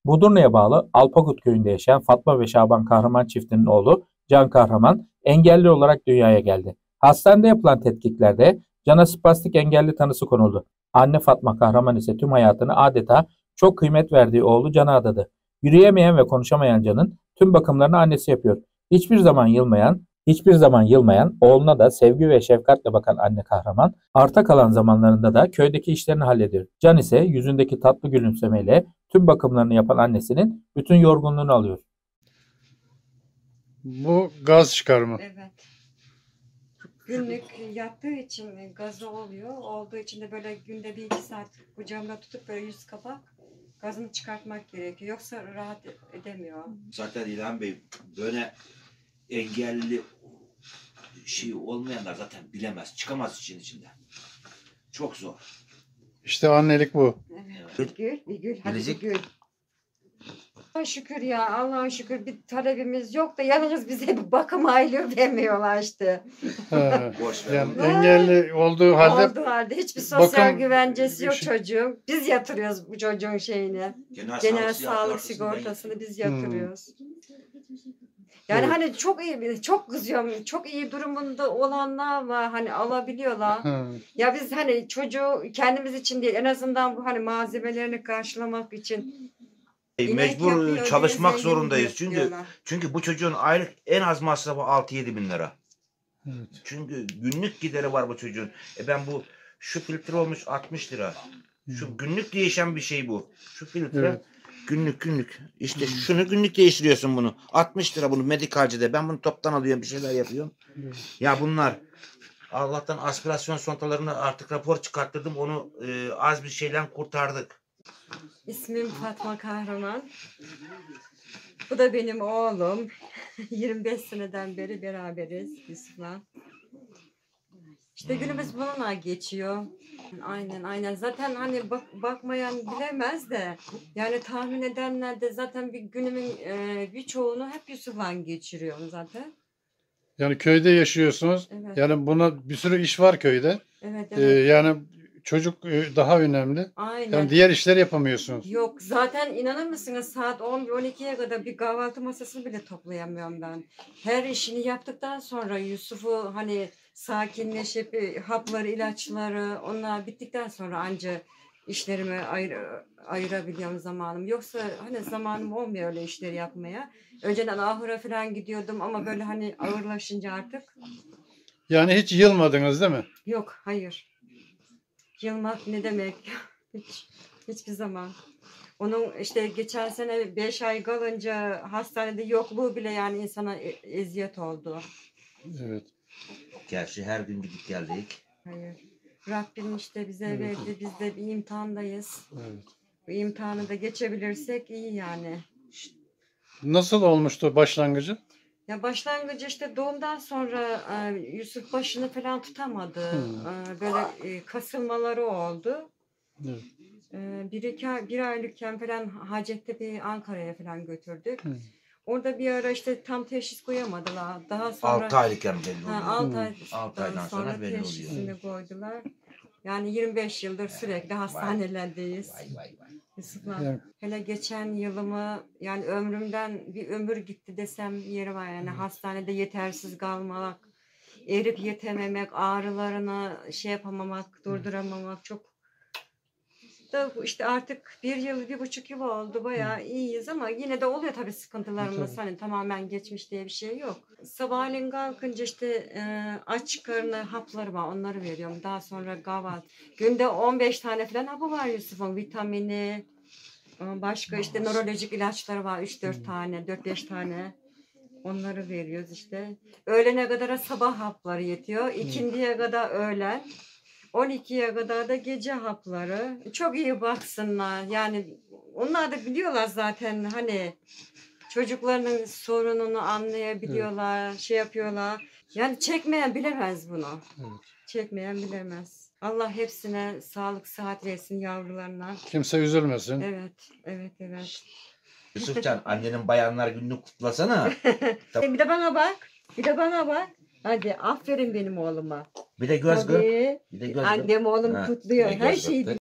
Budurnu'ya bağlı Alpakut köyünde yaşayan Fatma ve Şaban Kahraman çiftinin oğlu Can Kahraman engelli olarak dünyaya geldi. Hastanede yapılan tetkiklerde Can'a spastik engelli tanısı konuldu. Anne Fatma Kahraman ise tüm hayatını adeta çok kıymet verdiği oğlu Can'a adadı. Yürüyemeyen ve konuşamayan Can'ın tüm bakımlarını annesi yapıyor. Hiçbir zaman yılmayan oğluna da sevgi ve şefkatle bakan anne kahraman, arta kalan zamanlarında da köydeki işlerini hallediyor. Can ise yüzündeki tatlı gülümsemeyle tüm bakımlarını yapan annesinin bütün yorgunluğunu alıyor. Bu gaz çıkarma. Evet. Günlük yattığı için gazı oluyor. Olduğu için de böyle günde 1-2 saat kucağımda tutup böyle 100 kapak gazını çıkartmak gerekiyor. Yoksa rahat edemiyor. Zaten İlhan Bey böyle engelli şey olmayanlar zaten bilemez. Çıkamaz işin içinde. Çok zor. İşte annelik bu. Evet. Bir gül. Hadi Gelecek- bir gül. Allah'a şükür ya. Allah'a şükür bir talebimiz yok da yalnız bize bir bakım aylığı vermiyorlar işte. Ha, Boş ver. yani engelli olduğu halde Olduğu halde hiçbir sosyal bakım- güvencesi yok şey- çocuğun. Biz yatırıyoruz bu çocuğun şeyini. Genel sağlık sigortasını biz yatırıyoruz. Yani Evet. hani çok iyi, çok kızıyorum. Çok iyi durumunda olanlar var. Hani alabiliyorlar. ha, Ya biz hani çocuğu kendimiz için değil, en azından bu hani malzemelerini karşılamak için inek Mecbur yapıyor, çalışmak bir de zengin zorundayız. yapıyorlar. Çünkü bu çocuğun aylık en az masrafı 6-7 bin lira. evet. Çünkü günlük gideri var bu çocuğun. Ben şu filtre olmuş 60 lira. Şu günlük değişen bir şey bu. Şu filtre Evet. günlük. İşte şunu günlük değiştiriyorsun bunu. 60 lira bunu medikalcide. Ben bunu toptan alıyorum, bir şeyler yapıyorum. Evet. Ya bunlar Allah'tan aspirasyon sontalarını artık rapor çıkarttırdım. Onu az bir şeyden kurtardık. İsmim Fatma Kahraman. Bu da benim oğlum. 25 seneden beri beraberiz Yusuf'la. İşte günümüz bununla geçiyor. Aynen. Zaten hani bakmayan bilemez de yani tahmin edenler de zaten bir günümün birçoğunu hep Yusuf'la geçiriyorum zaten. Yani köyde yaşıyorsunuz. Evet. Yani buna bir sürü iş var köyde. Evet. Yani çocuk daha önemli. Aynen. Yani diğer işleri yapamıyorsunuz. Yok zaten inanır mısınız saat 11-12'ye kadar bir kahvaltı masasını bile toplayamıyorum ben. Her işini yaptıktan sonra Yusuf'u hani sakinleşip hapları, ilaçları onlar bittikten sonra anca işlerime ayırabiliyorum zamanım. Yoksa hani zamanım olmuyor öyle işleri yapmaya. Önceden ahıra falan gidiyordum ama böyle hani ağırlaşınca artık Yani hiç yılmadınız değil mi? yok, hayır. Yılmak ne demek? Hiçbir zaman. Onun işte geçen sene 5 ay kalınca hastanede yokluğu bile yani insana eziyet oldu. Evet. Gerçi her gün gidip geldik. Hayır. Rabbim işte bize Evet. verdi. Biz de bir imtihandayız. Evet. Bu imtihanı da geçebilirsek iyi yani. Nasıl olmuştu başlangıcı? Ya başlangıcı işte doğumdan sonra Yusuf başını falan tutamadı. Böyle kasılmaları oldu. Evet. Bir aylıkken falan Hacettepe'yi Ankara'ya falan götürdük. Hı. Orada bir ara işte tam teşhis koyamadılar. Daha sonra 6 aylıkken belli oluyor. 6 Altı aydan aydan sonra sonra belli teşhisini koydular. Yani 25 yıldır sürekli hastanelerdeyiz. Vay. Yusuf'la. Yani- Hele geçen yılımı yani ömrümden bir ömür gitti desem yeri var yani hastanede yetersiz kalmak, erip yetememek, ağrılarını şey yapamamak, durduramamak çok da işte artık 1,5 yıl oldu bayağı iyiyiz ama yine de oluyor tabii sıkıntılarımız hani tamamen geçmiş diye bir şey yok. Sabahleyin kalkınca işte aç karnı hapları var onları veriyorum daha sonra kahvaltı. Günde 15 tane falan hapı var Yusuf'un vitamini başka işte nörolojik ilaçları var 3-4 tane 4-5 tane. Onları veriyoruz işte. Öğlene kadar sabah hapları yetiyor. İkindiye kadar öğlen. 12'ye kadar da gece hapları. Çok iyi baksınlar. Yani onlar da biliyorlar zaten hani çocuklarının sorununu anlayabiliyorlar, şey yapıyorlar. Yani çekmeyen bilemez bunu. Evet. Çekmeyen bilemez. Allah hepsine sağlık, sıhhat versin yavrularına. Kimse üzülmesin. Evet. Yusufcan annenin bayanlar gününü kutlasana. Bir de bana bak. Hadi aferin benim oğluma. Bir de göz kırp. Tabii. Bir de göz kırp. Annem oğlum Ha, kutluyor. bir de Her göz şeyi kırptı.